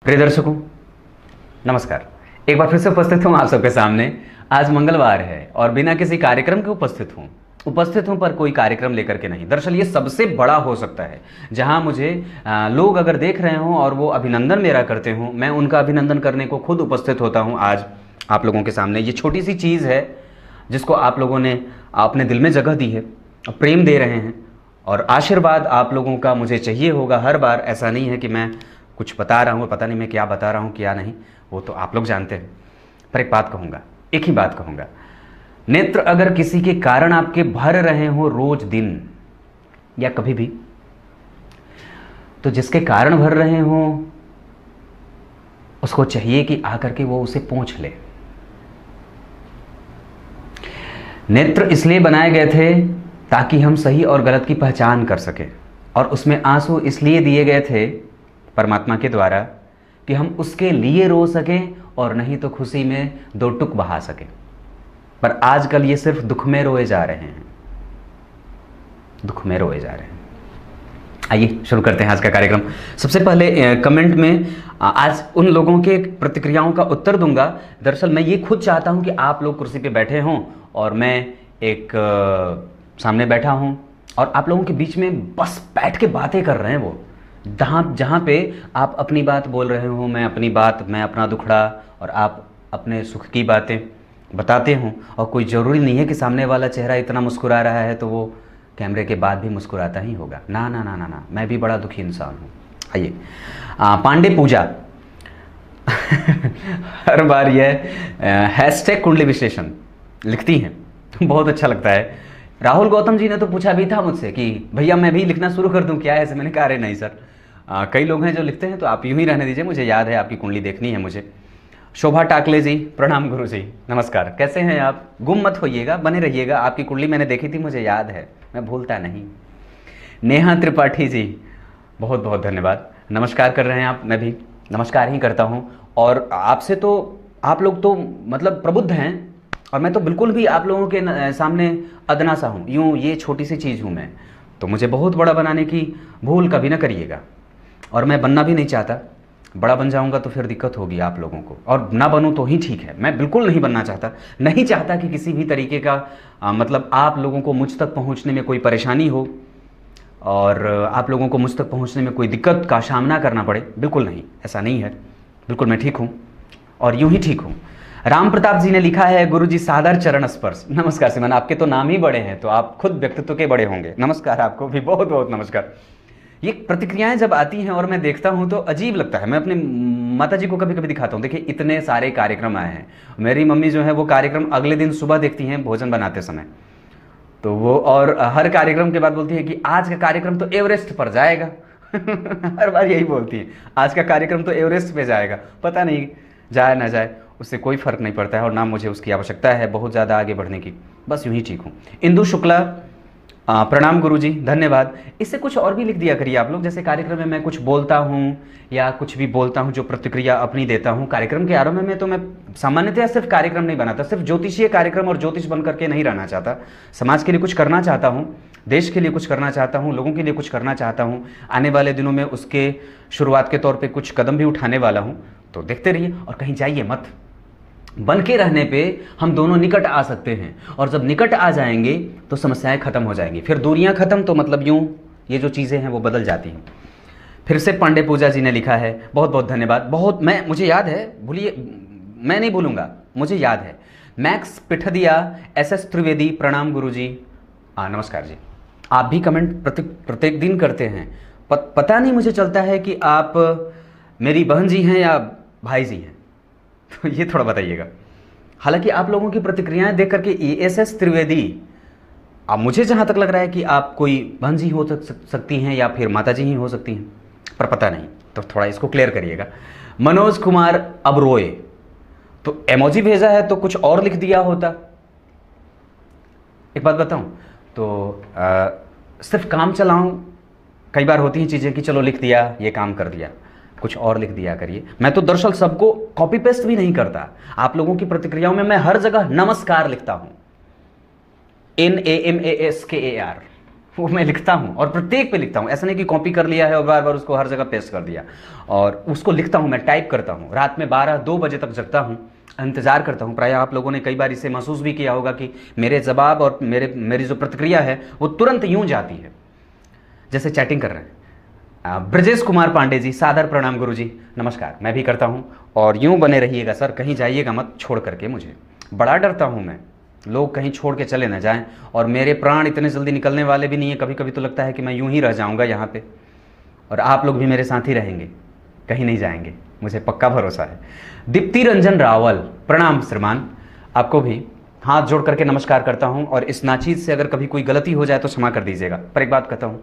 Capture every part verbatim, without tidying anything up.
प्रिय दर्शकों नमस्कार। एक बार फिर से उपस्थित हूँ आप सबके सामने। आज मंगलवार है और बिना किसी कार्यक्रम के उपस्थित हूँ उपस्थित हूँ पर कोई कार्यक्रम लेकर के नहीं। दरअसल ये सबसे बड़ा हो सकता है जहाँ मुझे आ, लोग अगर देख रहे हों और वो अभिनंदन मेरा करते हों, मैं उनका अभिनंदन करने को खुद उपस्थित होता हूँ आज आप लोगों के सामने। ये छोटी सी चीज़ है जिसको आप लोगों ने अपने दिल में जगह दी है, प्रेम दे रहे हैं और आशीर्वाद आप लोगों का मुझे चाहिए होगा हर बार। ऐसा नहीं है कि मैं कुछ बता रहा हूँ, पता नहीं मैं क्या बता रहा हूँ क्या नहीं, वो तो आप लोग जानते हैं। पर एक बात कहूँगा, एक ही बात कहूँगा, नेत्र अगर किसी के कारण आपके भर रहे हो रोज दिन या कभी भी, तो जिसके कारण भर रहे हो उसको चाहिए कि आकर के वो उसे पोंछ ले। नेत्र इसलिए बनाए गए थे ताकि हम सही और गलत की पहचान कर सकें, और उसमें आंसू इसलिए दिए गए थे परमात्मा के द्वारा कि हम उसके लिए रो सकें और नहीं तो खुशी में दो टुक बहा सकें। पर आजकल ये सिर्फ दुख में रोए जा रहे हैं, दुख में रोए जा रहे हैं। आइए शुरू करते हैं आज का कार्यक्रम। सबसे पहले कमेंट में आज उन लोगों के प्रतिक्रियाओं का उत्तर दूंगा। दरअसल मैं ये खुद चाहता हूं कि आप लोग कुर्सी पे बैठे हों और मैं एक आ, सामने बैठा हूं और आप लोगों के बीच में बस बैठ के बातें कर रहे हैं। वो जहाँ जहाँ पे आप अपनी बात बोल रहे हो, मैं अपनी बात, मैं अपना दुखड़ा और आप अपने सुख की बातें बताते हों। और कोई ज़रूरी नहीं है कि सामने वाला चेहरा इतना मुस्कुरा रहा है तो वो कैमरे के बाद भी मुस्कुराता ही होगा। ना ना ना ना ना, मैं भी बड़ा दुखी इंसान हूँ। आइए, पांडे पूजा हर बार यह हैशटैग कुंडली विश्लेषण लिखती हैं, बहुत अच्छा लगता है। राहुल गौतम जी ने तो पूछा भी था मुझसे कि भैया मैं भी लिखना शुरू कर दूं क्या ऐसे। मैंने कहा अरे नहीं सर, आ, कई लोग हैं जो लिखते हैं तो आप यूं ही रहने दीजिए, मुझे याद है आपकी कुंडली देखनी है मुझे। शोभा टाकले जी, प्रणाम गुरु जी, नमस्कार, कैसे हैं आप? गुम मत होइएगा, बने रहिएगा। आपकी कुंडली मैंने देखी थी, मुझे याद है, मैं भूलता नहीं। नेहा त्रिपाठी जी, बहुत बहुत धन्यवाद, नमस्कार कर रहे हैं आप। मैं भी नमस्कार ही करता हूँ। और आपसे तो आप लोग तो मतलब प्रबुद्ध हैं और मैं तो बिल्कुल भी आप लोगों के सामने अदना सा हूँ, यूँ ये छोटी सी चीज़ हूँ मैं, तो मुझे बहुत बड़ा बनाने की भूल कभी ना करिएगा। और मैं बनना भी नहीं चाहता, बड़ा बन जाऊंगा तो फिर दिक्कत होगी आप लोगों को, और ना बनूं तो ही ठीक है। मैं बिल्कुल नहीं बनना चाहता, नहीं चाहता कि किसी भी तरीके का आ, मतलब आप लोगों को मुझ तक पहुंचने में कोई परेशानी हो और आप लोगों को मुझ तक पहुंचने में कोई दिक्कत का सामना करना पड़े। बिल्कुल नहीं, ऐसा नहीं है, बिल्कुल मैं ठीक हूँ और यूं ही ठीक हूँ। राम प्रताप जी ने लिखा है, गुरु जी सादर चरण स्पर्श। नमस्कार सिमन, आपके तो नाम ही बड़े हैं तो आप खुद व्यक्तित्व के बड़े होंगे। नमस्कार, आपको भी बहुत बहुत नमस्कार। ये प्रतिक्रियाएं जब आती हैं और मैं देखता हूं तो अजीब लगता है। मैं अपनी माता जी को कभी कभी दिखाता हूं, देखिए इतने सारे कार्यक्रम आए हैं। मेरी मम्मी जो है वो कार्यक्रम अगले दिन सुबह देखती हैं भोजन बनाते समय, तो वो और हर कार्यक्रम के बाद बोलती है कि आज का कार्यक्रम तो एवरेस्ट पर जाएगा हर बार यही बोलती है, आज का कार्यक्रम तो एवरेस्ट पे जाएगा। पता नहीं जाए ना जाए, उससे कोई फर्क नहीं पड़ता है और ना मुझे उसकी आवश्यकता है बहुत ज़्यादा आगे बढ़ने की, बस यूं ही ठीक हूँ। इंदु शुक्ला, आ, प्रणाम गुरुजी, धन्यवाद। इससे कुछ और भी लिख दिया करिए आप लोग, जैसे कार्यक्रम में मैं कुछ बोलता हूँ या कुछ भी बोलता हूँ जो प्रतिक्रिया अपनी देता हूँ कार्यक्रम के आरंभ में, तो मैं सामान्यतः सिर्फ कार्यक्रम नहीं बनाता, सिर्फ ज्योतिषीय कार्यक्रम और ज्योतिष बन करके नहीं रहना चाहता। समाज के लिए कुछ करना चाहता हूँ, देश के लिए कुछ करना चाहता हूँ, लोगों के लिए कुछ करना चाहता हूँ। आने वाले दिनों में उसके शुरुआत के तौर पर कुछ कदम भी उठाने वाला हूँ, तो देखते रहिए और कहीं जाइए मत। बन के रहने पे हम दोनों निकट आ सकते हैं, और जब निकट आ जाएंगे तो समस्याएं खत्म हो जाएंगी, फिर दूरियां खत्म, तो मतलब यूं ये जो चीज़ें हैं वो बदल जाती हैं। फिर से पांडे पूजा जी ने लिखा है, बहुत बहुत धन्यवाद। बहुत मैं मुझे याद है, भूलिए मैं नहीं भूलूंगा, मुझे याद है। Max Pithadiya, S S Trivedi, प्रणाम गुरु जी, हाँ नमस्कार जी। आप भी कमेंट प्रत्येक प्रत्येक दिन करते हैं, पत, पता नहीं मुझे चलता है कि आप मेरी बहन जी हैं या भाई जी हैं, तो ये थोड़ा बताइएगा। हालांकि आप लोगों की प्रतिक्रियाएं देख करके एस एस त्रिवेदी, अब मुझे जहां तक लग रहा है कि आप कोई बहन जी हो सकती हैं या फिर माता जी ही हो सकती हैं, पर पता नहीं, तो थोड़ा इसको क्लियर करिएगा। मनोज कुमार अबरोए, तो एमोजी भेजा है तो कुछ और लिख दिया होता। एक बात बताऊं तो आ, सिर्फ काम चलाऊं, कई बार होती हैं चीजें कि चलो लिख दिया, ये काम कर दिया, कुछ और लिख दिया करिए। मैं तो दरअसल सबको कॉपी पेस्ट भी नहीं करता। आप लोगों की प्रतिक्रियाओं में मैं हर जगह नमस्कार लिखता हूं, N A M A S K A are, वो मैं लिखता हूँ और प्रत्येक पे लिखता हूँ। ऐसा नहीं कि कॉपी कर लिया है और बार बार उसको हर जगह पेस्ट कर दिया, और उसको लिखता हूँ, मैं टाइप करता हूँ। रात में बारह दो बजे तक जगता हूँ, इंतज़ार करता हूँ। प्रायः आप लोगों ने कई बार इसे महसूस भी किया होगा कि मेरे जवाब और मेरे मेरी जो प्रतिक्रिया है वो तुरंत यूँ जाती है जैसे चैटिंग कर रहे हैं। ब्रजेश कुमार पांडे जी, सादर प्रणाम गुरु जी, नमस्कार। मैं भी करता हूँ और यूँ बने रहिएगा सर, कहीं जाइएगा मत छोड़ करके। मुझे बड़ा डरता हूँ मैं, लोग कहीं छोड़ के चले ना जाएं, और मेरे प्राण इतने जल्दी निकलने वाले भी नहीं है। कभी कभी तो लगता है कि मैं यूं ही रह जाऊंगा यहाँ पे, और आप लोग भी मेरे साथ ही रहेंगे, कहीं नहीं जाएंगे, मुझे पक्का भरोसा है। दीप्ति रंजन रावल, प्रणाम श्रीमान, आपको भी हाथ जोड़ करके नमस्कार करता हूँ। और इस नाचीज से अगर कभी कोई गलती हो जाए तो क्षमा कर दीजिएगा। पर एक बात कहता हूँ,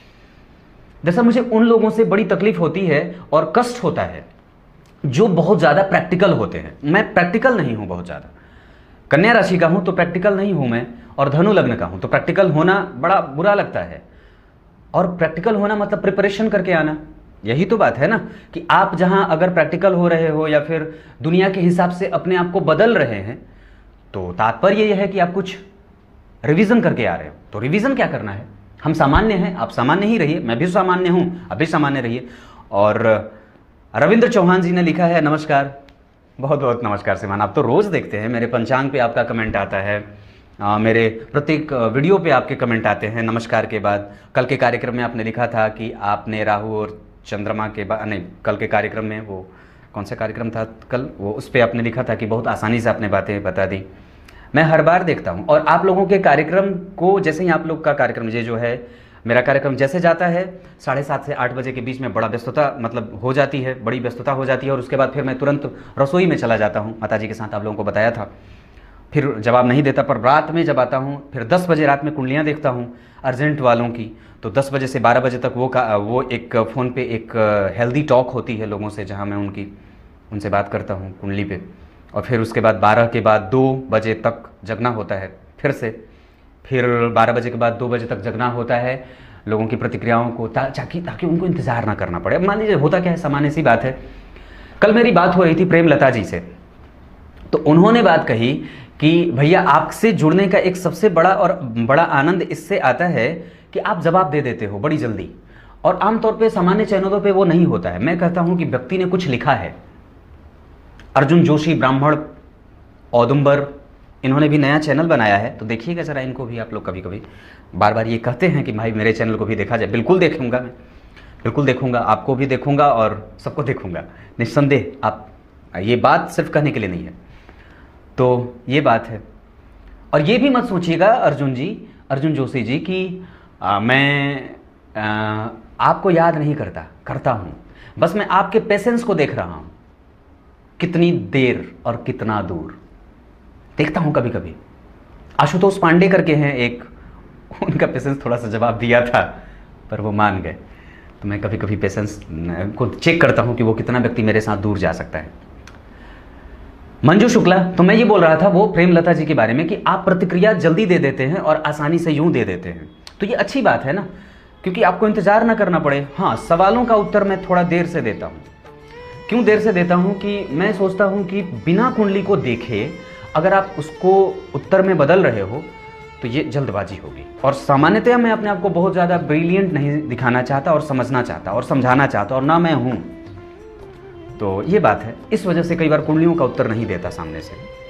जैसा मुझे उन लोगों से बड़ी तकलीफ होती है और कष्ट होता है जो बहुत ज़्यादा प्रैक्टिकल होते हैं। मैं प्रैक्टिकल नहीं हूँ बहुत ज़्यादा, कन्या राशि का हूं तो प्रैक्टिकल नहीं हूं मैं, और धनु लग्न का हूं तो प्रैक्टिकल होना बड़ा बुरा लगता है। और प्रैक्टिकल होना मतलब प्रिपरेशन करके आना, यही तो बात है ना, कि आप जहां अगर प्रैक्टिकल हो रहे हो या फिर दुनिया के हिसाब से अपने आप को बदल रहे हैं, तो तात्पर्य यह है कि आप कुछ रिवीजन करके आ रहे हो। तो रिवीजन क्या करना है, हम सामान्य हैं, आप सामान्य ही रहिए, मैं भी सामान्य हूं, आप भी सामान्य रहिए। और रविंद्र चौहान जी ने लिखा है, नमस्कार, बहुत बहुत नमस्कार श्रीमान। आप तो रोज़ देखते हैं, मेरे पंचांग पे आपका कमेंट आता है, आ, मेरे प्रत्येक वीडियो पे आपके कमेंट आते हैं नमस्कार के बाद। कल के कार्यक्रम में आपने लिखा था कि आपने राहु और चंद्रमा के बाद, नहीं कल के कार्यक्रम में, वो कौन सा कार्यक्रम था कल, वो उस पर आपने लिखा था कि बहुत आसानी से आपने बातें बता दी। मैं हर बार देखता हूँ, और आप लोगों के कार्यक्रम को, जैसे ही आप लोग का कार्यक्रम, ये जो है मेरा कार्यक्रम जैसे जाता है साढ़े सात से आठ बजे के बीच में बड़ा व्यस्तता मतलब हो जाती है, बड़ी व्यस्तता हो जाती है, और उसके बाद फिर मैं तुरंत रसोई में चला जाता हूँ। माताजी के साथ आप लोगों को बताया था, फिर जवाब नहीं देता। पर रात में जब आता हूँ, फिर दस बजे रात में कुंडलियाँ देखता हूँ अर्जेंट वालों की, तो दस बजे से बारह बजे तक वो का वो एक फ़ोन पे एक हेल्दी टॉक होती है लोगों से, जहाँ मैं उनकी उनसे बात करता हूँ कुंडली पे। और फिर उसके बाद बारह के बाद दो बजे तक जगना होता है फिर से, फिर बारह बजे के बाद दो बजे तक जगना होता है लोगों की प्रतिक्रियाओं को, ताकि ताकि उनको इंतज़ार ना करना पड़े। अब मान लीजिए होता क्या है, सामान्य सी बात है। कल मेरी बात हो रही थी प्रेमलता जी से, तो उन्होंने बात कही कि भैया आपसे जुड़ने का एक सबसे बड़ा और बड़ा आनंद इससे आता है कि आप जवाब दे देते हो बड़ी जल्दी, और आमतौर पे सामान्य चैनलों पे वो नहीं होता है। मैं कहता हूँ कि व्यक्ति ने कुछ लिखा है, अर्जुन जोशी ब्राह्मण औदुंबर, इन्होंने भी नया चैनल बनाया है, तो देखिएगा ज़रा इनको भी आप लोग। कभी कभी बार बार ये कहते हैं कि भाई मेरे चैनल को भी देखा जाए, बिल्कुल देखूंगा मैं, बिल्कुल देखूंगा, आपको भी देखूंगा और सबको देखूंगा निस्संदेह। आप ये बात सिर्फ कहने के लिए नहीं है, तो ये बात है। और ये भी मत सोचिएगा अर्जुन जी, अर्जुन जोशी जी, कि आ, मैं आ, आपको याद नहीं करता, करता हूँ, बस मैं आपके पेशेंस को देख रहा हूँ, कितनी देर और कितना दूर देखता हूं कभी कभी। आशुतोष पांडे करके हैं एक, उनका पेशेंस थोड़ा सा जवाब दिया था पर वो मान गए, तो मैं कभी कभी पेशेंस को चेक करता हूं कि वो कितना व्यक्ति मेरे साथ दूर जा सकता है। मंजू शुक्ला, तो मैं ये बोल रहा था वो प्रेमलता जी के बारे में कि आप प्रतिक्रिया जल्दी दे देते हैं और आसानी से यूं दे देते हैं, तो ये अच्छी बात है ना, क्योंकि आपको इंतजार ना करना पड़े। हाँ, सवालों का उत्तर मैं थोड़ा देर से देता हूँ। क्यों देर से देता हूँ कि मैं सोचता हूँ कि बिना कुंडली को देखे अगर आप उसको उत्तर में बदल रहे हो तो ये जल्दबाजी होगी। और सामान्यतः मैं अपने आप को बहुत ज़्यादा ब्रिलियंट नहीं दिखाना चाहता और समझना चाहता और समझाना चाहता, और ना मैं हूँ, तो ये बात है। इस वजह से कई बार कुंडलियों का उत्तर नहीं देता सामने से।